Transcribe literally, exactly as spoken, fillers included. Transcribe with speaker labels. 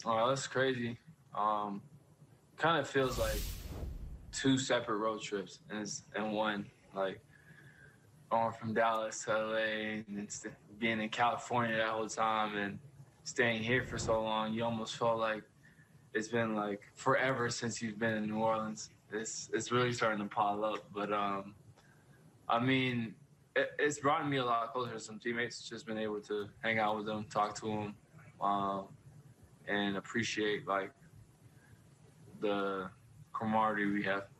Speaker 1: Oh, that's crazy. Um, kind of feels like two separate road trips and in one. Like going from Dallas to L A and it's being in California that whole time and staying here for so long. You almost felt like it's been like forever since you've been in New Orleans. It's it's really starting to pile up. But um, I mean, it, it's brought me a lot closer to some teammates. Just been able to hang out with them, talk to them, um, and appreciate like the camaraderie we have.